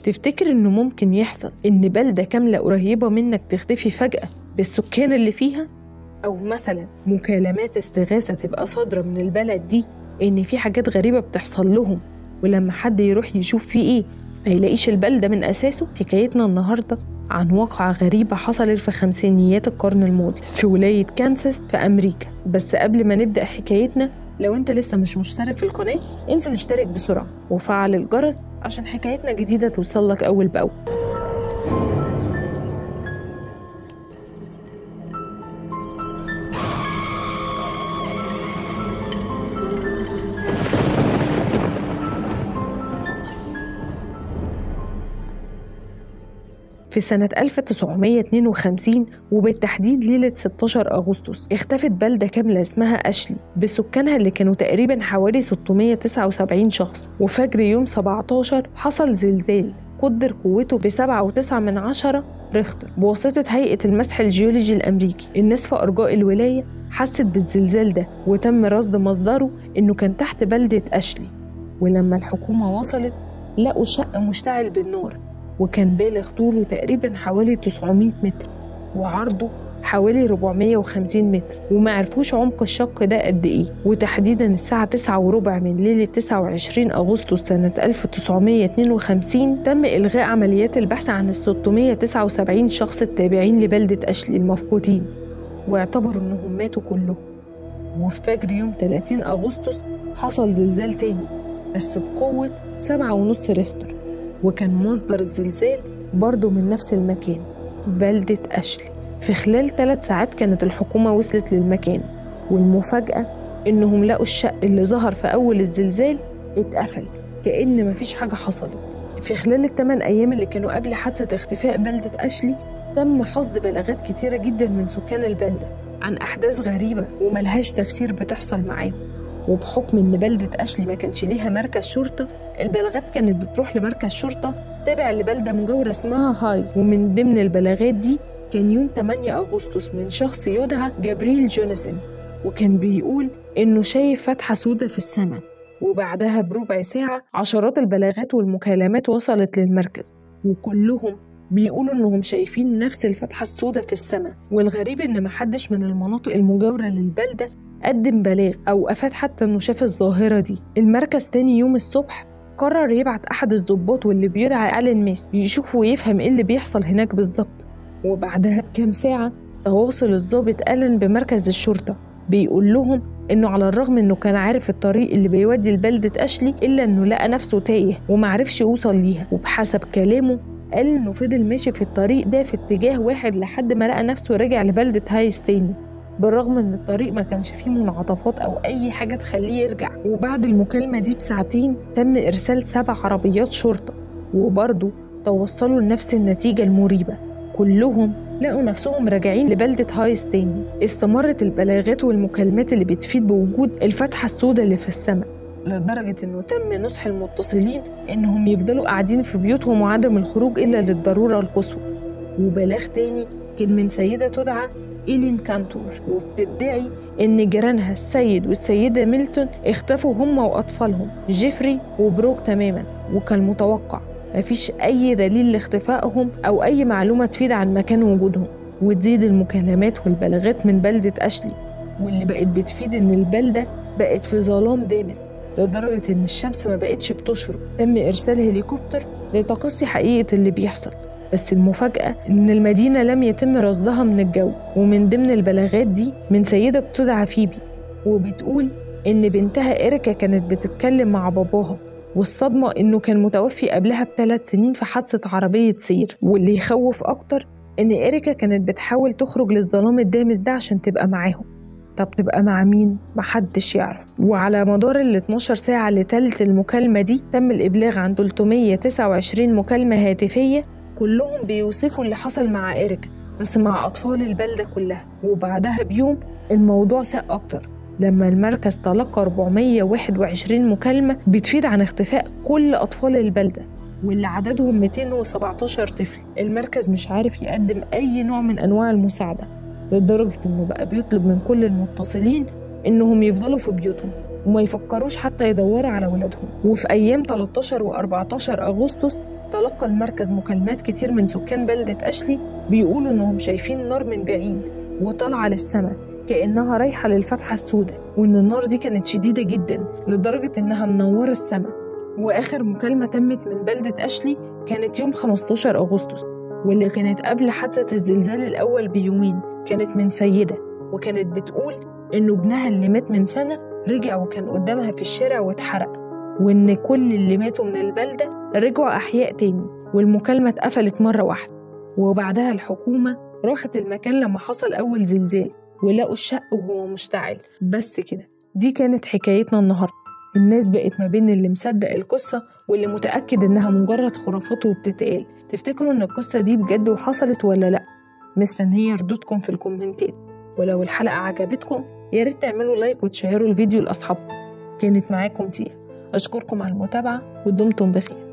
تفتكر إنه ممكن يحصل إن بلدة كاملة قريبة منك تختفي فجأة بالسكان اللي فيها؟ أو مثلا مكالمات استغاثة تبقى صادرة من البلد دي إن في حاجات غريبة بتحصل لهم، ولما حد يروح يشوف فيه إيه ما يلاقيش البلدة من أساسه؟ حكايتنا النهاردة عن واقعة غريبة حصلت في خمسينيات القرن الماضي في ولاية كانساس في أمريكا. بس قبل ما نبدأ حكايتنا، لو أنت لسه مش مشترك في القناة انزل اشترك بسرعة وفعل الجرس عشان حكايتنا جديدة توصلك أول بأول. في سنة 1952 وبالتحديد ليلة 16 أغسطس اختفت بلدة كاملة اسمها أشلي بسكانها اللي كانوا تقريبا حوالي 679 شخص. وفجر يوم 17 حصل زلزال قدر قوته ب7.9 ريختر بواسطة هيئة المسح الجيولوجي الأمريكي. الناس في أرجاء الولاية حست بالزلزال ده وتم رصد مصدره إنه كان تحت بلدة أشلي. ولما الحكومة وصلت لقوا شق مشتعل بالنار، وكان بالغ طوله تقريبا حوالي 900 متر وعرضه حوالي 450 متر، وما عرفوش عمق الشق ده قد ايه. وتحديدا الساعة 9:15 من ليلة 29 أغسطس سنة 1952 تم إلغاء عمليات البحث عن ال 679 شخص التابعين لبلدة أشلي المفقودين، واعتبروا إنهم ماتوا كلهم. وفي فجر يوم 30 أغسطس حصل زلزال تاني بس بقوة 7.5 ريختر، وكان مصدر الزلزال برضه من نفس المكان بلدة أشلي. في خلال 3 ساعات كانت الحكومة وصلت للمكان، والمفاجأة إنهم لقوا الشق اللي ظهر في أول الزلزال اتقفل كأن مفيش حاجة حصلت. في خلال ال8 أيام اللي كانوا قبل حادثة اختفاء بلدة أشلي تم حصد بلاغات كتيرة جدا من سكان البلدة عن أحداث غريبة وملهاش تفسير بتحصل معاهم. وبحكم إن بلدة أشلي ما كانش ليها مركز شرطة، البلاغات كانت بتروح لمركز شرطة تابع لبلدة مجاورة اسمها هايز. ومن ضمن البلاغات دي كان يوم 8 أغسطس من شخص يدعى جابريل جوناثان، وكان بيقول إنه شايف فتحة سودة في السماء. وبعدها بربع ساعة عشرات البلاغات والمكالمات وصلت للمركز، وكلهم بيقولوا إنهم شايفين نفس الفتحة السودة في السماء. والغريب إن محدش من المناطق المجاورة للبلدة قدم بلاغ أو أفاد حتى إنه شاف الظاهرة دي. المركز تاني يوم الصبح قرر يبعت أحد الضباط واللي بيدعى ألين ميس يشوف ويفهم إيه اللي بيحصل هناك بالظبط. وبعدها بكام ساعة تواصل الضابط ألين بمركز الشرطة بيقول لهم إنه على الرغم إنه كان عارف الطريق اللي بيودي لبلدة أشلي إلا إنه لقى نفسه تايه ومعرفش يوصل ليها. وبحسب كلامه قال إنه فضل ماشي في الطريق ده في اتجاه واحد لحد ما لقى نفسه رجع لبلدة هايز تاني، بالرغم ان الطريق ما كانش فيه منعطفات او اي حاجة تخليه يرجع. وبعد المكالمة دي بساعتين تم ارسال 7 عربيات شرطة، وبرضه توصلوا لنفس النتيجة المريبة، كلهم لقوا نفسهم راجعين لبلدة هايز تاني. استمرت البلاغات والمكالمات اللي بتفيد بوجود الفتحة السوداء اللي في السماء، لدرجة انه تم نصح المتصلين انهم يفضلوا قاعدين في بيوتهم وعدم الخروج الا للضرورة القصوى. وبلاغ تاني كان من سيدة تدعى إيلين كانتور، وبتدعي إن جيرانها السيد والسيدة ميلتون اختفوا هم وأطفالهم جيفري وبروك تماما، وكان متوقع مفيش أي دليل لاختفائهم أو أي معلومة تفيد عن مكان وجودهم. وتزيد المكالمات والبلاغات من بلدة أشلي، واللي بقت بتفيد إن البلدة بقت في ظلام دامس لدرجة إن الشمس ما بقتش بتشرق. تم إرسال هليكوبتر لتقصي حقيقة اللي بيحصل، بس المفاجأة إن المدينة لم يتم رصدها من الجو. ومن ضمن البلاغات دي من سيدة بتدعى فيبي، وبتقول إن بنتها إريكا كانت بتتكلم مع باباها، والصدمة إنه كان متوفي قبلها ب3 سنين في حادثة عربية سير. واللي يخوف أكتر إن إريكا كانت بتحاول تخرج للظلام الدامس ده عشان تبقى معاهم. طب تبقى مع مين؟ محدش يعرف. وعلى مدار ال 12 ساعة اللي تلت المكالمة دي تم الإبلاغ عن 329 مكالمة هاتفية، كلهم بيوصفوا اللي حصل مع إريكا بس مع أطفال البلدة كلها. وبعدها بيوم الموضوع ساء أكتر لما المركز تلقى 421 مكالمة بتفيد عن اختفاء كل أطفال البلدة، واللي عددهم 217 طفل. المركز مش عارف يقدم أي نوع من أنواع المساعدة، لدرجة إنه بقى بيطلب من كل المتصلين إنهم يفضلوا في بيوتهم وما يفكروش حتى يدوروا على ولادهم. وفي أيام 13 و14 أغسطس تلقى المركز مكالمات كتير من سكان بلدة أشلي بيقولوا إنهم شايفين نار من بعيد وطالعة للسماء كأنها رايحة للفتحة السوداء، وإن النار دي كانت شديدة جدا لدرجة إنها منورة السماء. وآخر مكالمة تمت من بلدة أشلي كانت يوم 15 أغسطس، واللي كانت قبل حادثة الزلزال الأول بيومين، كانت من سيدة وكانت بتقول إنه ابنها اللي مات من سنة رجع وكان قدامها في الشارع واتحرق، وإن كل اللي ماتوا من البلدة رجعوا أحياء تاني. والمكالمة اتقفلت مرة واحدة، وبعدها الحكومة راحت المكان لما حصل أول زلزال ولقوا الشق وهو مشتعل. بس كده، دي كانت حكايتنا النهاردة. الناس بقت ما بين اللي مصدق القصة واللي متأكد إنها مجرد خرافات وبتتقال. تفتكروا إن القصة دي بجد وحصلت ولا لأ؟ مستنية ردودكم في الكومنتات. ولو الحلقة عجبتكم ياريت تعملوا لايك وتشيروا الفيديو لأصحابكم. كانت معاكم تيا، أشكركم على المتابعة ودمتم بخير.